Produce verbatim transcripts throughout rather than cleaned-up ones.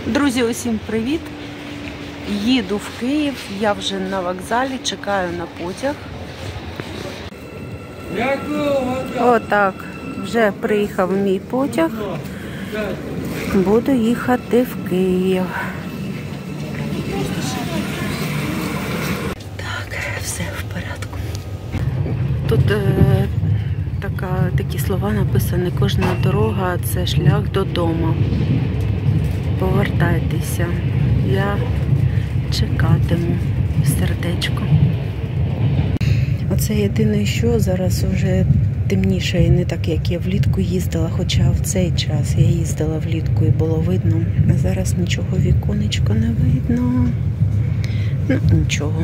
Друзі, усім привіт! Їду в Київ, я вже на вокзалі, чекаю на потяг. Отак, вже приїхав мій потяг, буду їхати в Київ. Так, все в порядку. Тут е, така, такі слова написані: кожна дорога – це шлях додому. Повертайтеся, я чекатиму, сердечко. Оце єдине, що зараз вже темніше і не так, як я влітку їздила, хоча в цей час я їздила влітку і було видно. А зараз нічого, віконечко не видно. Ну, нічого.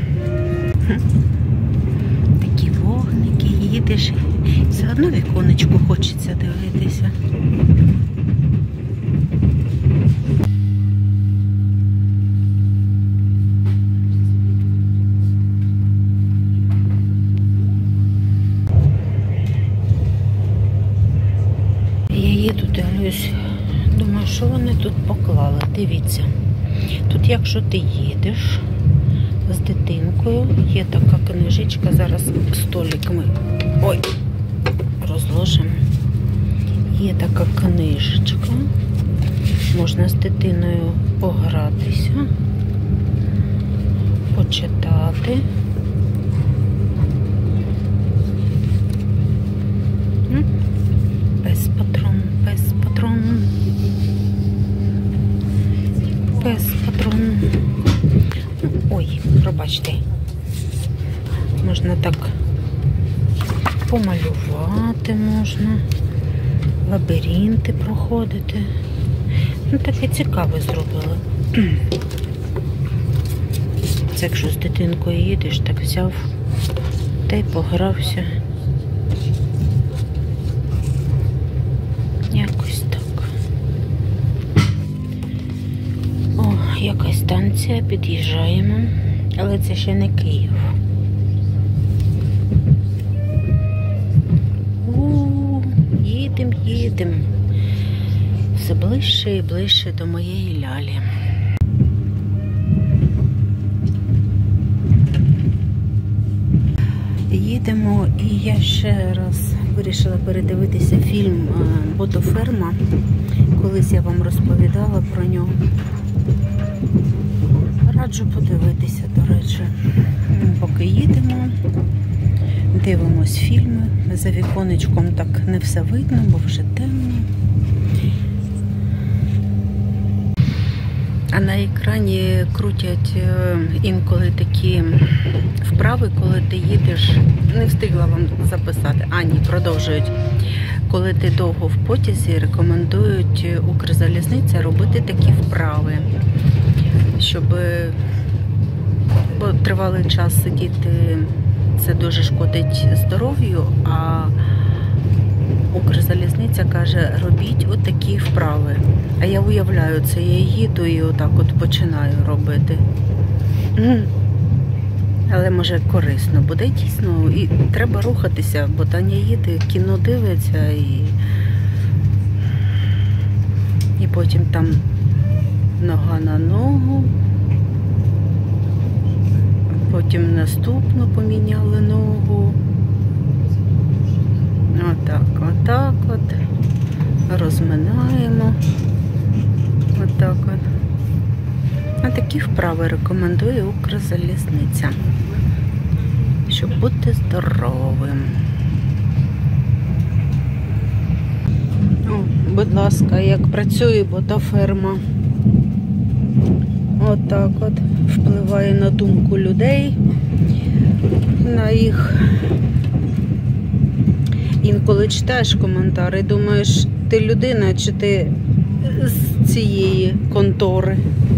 Такі вогники, їдеш, все одно віконечко хочеться дивитися. Дивлюсь, думаю, що вони тут поклали. Дивіться, тут якщо ти їдеш з дитинкою, є така книжечка, зараз столик ми ой, розложимо. Є така книжечка, можна з дитиною погратися, почитати. Пес патрон, пес патрон, пес патрон. Ой, пробачте. Можна так помалювати, можна лабіринти проходити. Ну, таке цікаве зробили. Це якщо з дитинкою їдеш, так взяв та й погрався. Якось так. О, якась станція, під'їжджаємо. Але це ще не Київ. У, їдем, їдем. Все ближче і ближче до моєї лялі. Їдемо, і я ще раз вирішила передивитися фільм «Ботоферма». Колись я вам розповідала про нього. Раджу подивитися, до речі. Поки їдемо, дивимось фільми. За віконечком так не все видно, бо вже темно. А на екрані крутять інколи такі вправи, коли ти їдеш, не встигла вам записати, а ні, продовжують. Коли ти довго в потязі, рекомендують Укрзалізниця робити такі вправи, щоб, бо тривалий час сидіти, це дуже шкодить здоров'ю, а Укрзалізниця каже, робіть отакі вправи. А я уявляю, це я їду і отак от починаю робити. Але може корисно буде дійсно. І треба рухатися, бо Таня їде, кіно дивиться і, і потім там нога на ногу. Потім наступну поміняли ногу. Отак, отак от. Розминаємо. Отак от. А такі вправи рекомендує Укрзалізниця, щоб бути здоровим. О, будь ласка, як працює ботоферма. Отак от. Впливає на думку людей, на їх. Інколи читаєш коментарі, думаєш, ти людина чи ти з цієї контори.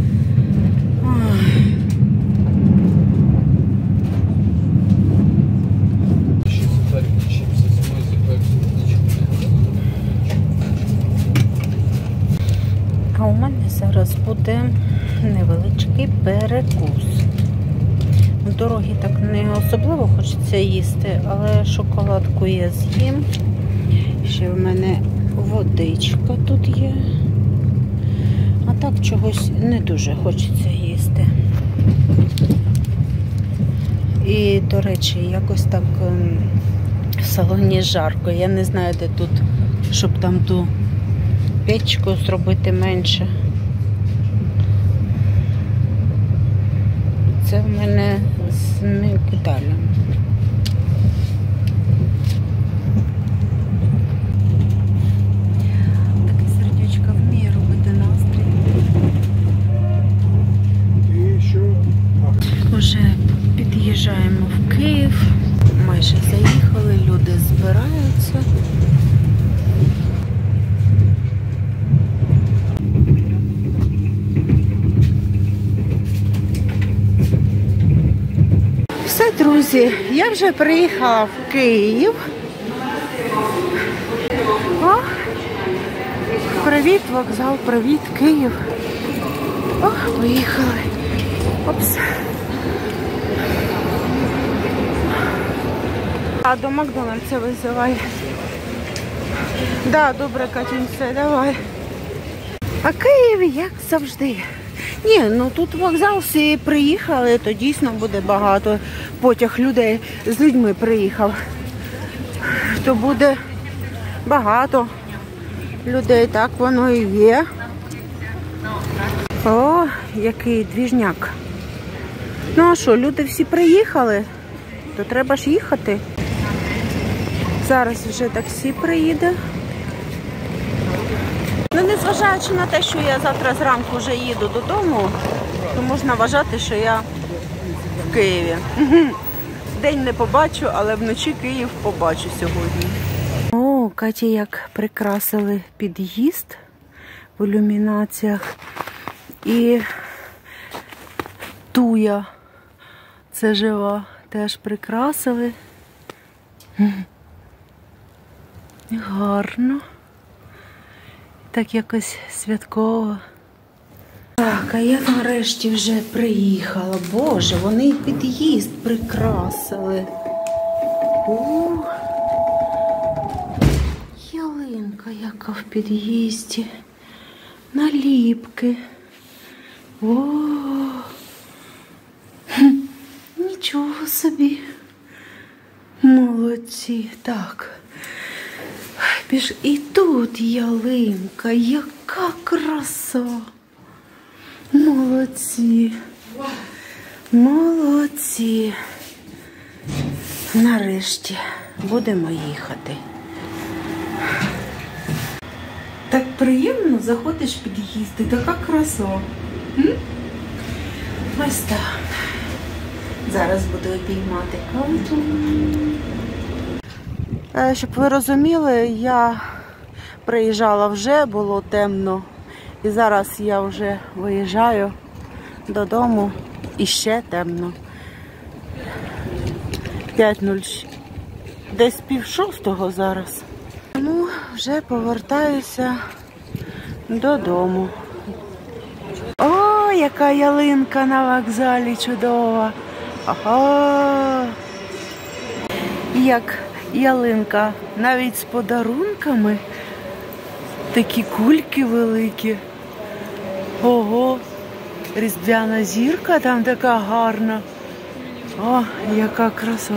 А у мене зараз буде невеличкий перекус. В дорогі так не особливо хочеться їсти, але шоколадку я з'їм. Ще в мене водичка тут є. А так чогось не дуже хочеться їсти. І, до речі, якось так в салоні жарко. Я не знаю, де тут, щоб там ту печку зробити менше. Це в мене з мигдалем. Таке сердечко вміє робити настрій. І що? Уже під'їжджаємо в Київ. Майже заїхали, люди збираються. Все, друзі, я вже приїхала в Київ. О, привіт, вокзал, привіт, Київ. О, поїхали. Опс. А до Макдональдса визивай. Да, добре, Катюнь, все, давай. А Київ, як завжди. Ні, ну тут вокзал всі приїхали, то дійсно буде багато. Потяг людей з людьми приїхав. То буде багато людей, так воно і є. О, який двіжняк. Ну а що, люди всі приїхали, то треба ж їхати. Зараз вже таксі приїде. Ну, незважаючи на те, що я завтра зранку вже їду додому, то можна вважати, що я в Києві. День не побачу, але вночі Київ побачу сьогодні. О, Каті як прикрасили під'їзд в ілюмінаціях. І туя, це жива, теж прикрасили. Гарно. Так якось святково. Так, а я нарешті вже приїхала. Боже, вони і під'їзд прикрасили. О, ялинка яка в під'їзді. Наліпки. О, хм, нічого собі. Молодці. Так. Піш... І тут ялинка, яка краса. Молодці. Молодці. Нарешті будемо їхати. Так приємно, заходиш в під'їзд, і така краса. М? Ось так. Зараз буду обіймати каву. Щоб ви розуміли, я приїжджала вже, було темно. І зараз я вже виїжджаю додому і ще темно. п'ять нуль шість. Десь пів шостого зараз. Тому вже повертаюся додому. О, яка ялинка на вокзалі чудова. Ага. Як ялинка навіть з подарунками. Такі кульки великі. Ого, різдвяна зірка там така гарна. О, яка краса.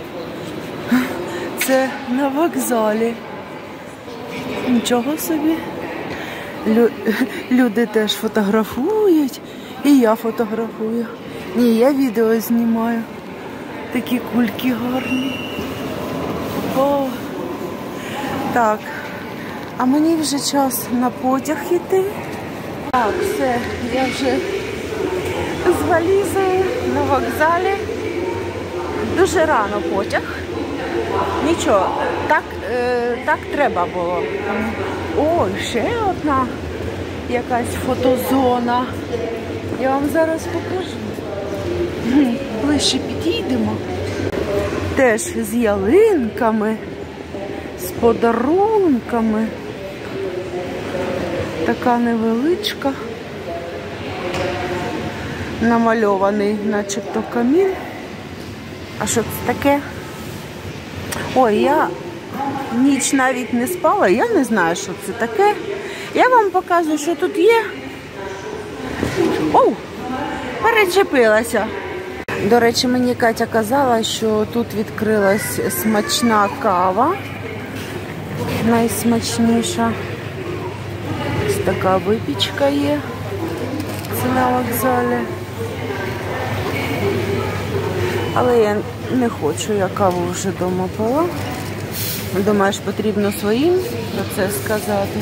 Це на вокзалі. Нічого собі. Лю... Люди теж фотографують. І я фотографую. Ні, я відео знімаю. Такі кульки гарні. О, так. А мені вже час на потяг йти. Так, все, я вже з валізою на вокзалі. Дуже рано потяг. Нічого, так, е, так треба було. О, ще одна якась фотозона. Я вам зараз покажу. Ближче підійдемо. Теж з ялинками, з подарунками. Така невеличка. Намальований начебто камін. А що це таке? Ой, я ніч навіть не спала, я не знаю, що це таке. Я вам показую, що тут є. перечепилася. До речі, мені Катя казала, що тут відкрилась смачна кава. Найсмачніша. Ось така випічка є. Це на вокзалі. Але я не хочу, я каву вже вдома пила. Думаєш, потрібно своїм про це сказати.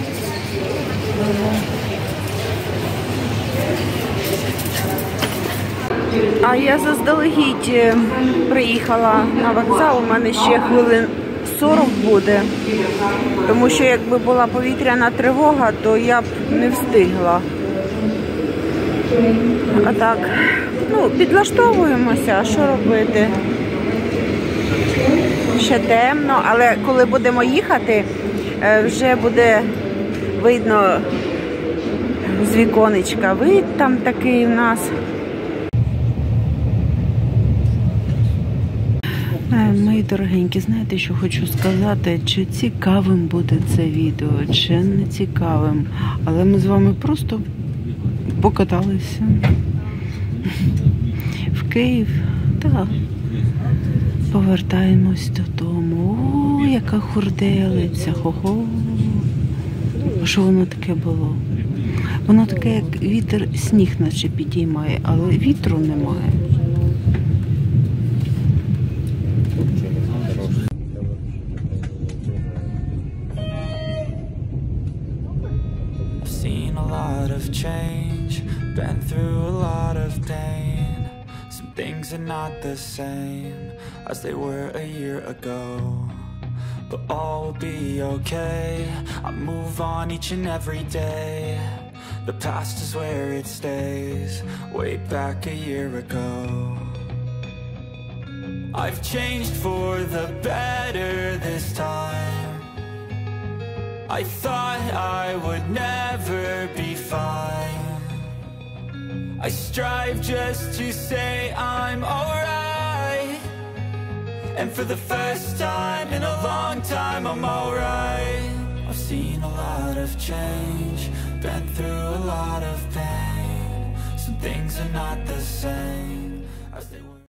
А я заздалегідь приїхала на вокзал, у мене ще хвилин сорок буде. Тому що якби була повітряна тривога, то я б не встигла. А так, ну, підлаштовуємося, а що робити? Ще темно, але коли будемо їхати, вже буде видно з віконечка. Вид там такий у нас. Мої дорогенькі, знаєте, що хочу сказати? Чи цікавим буде це відео, чи не цікавим. Але ми з вами просто покаталися в Київ. Так. Повертаємось додому. О, яка хурделиця. Хо-хо. Що воно таке було? Воно таке, як вітер, сніг наче підіймає, але вітру немає. Seen a lot of change, been through a lot of pain. Some things are not the same as they were a year ago, but all will be okay. I move on each and every day. The past is where it stays, way back a year ago. I've changed for the better this time. I thought I would never be fine. I strive just to say I'm alright, and for the first time in a long time I'm alright. I've seen a lot of change, been through a lot of pain. Some things are not the same as they were.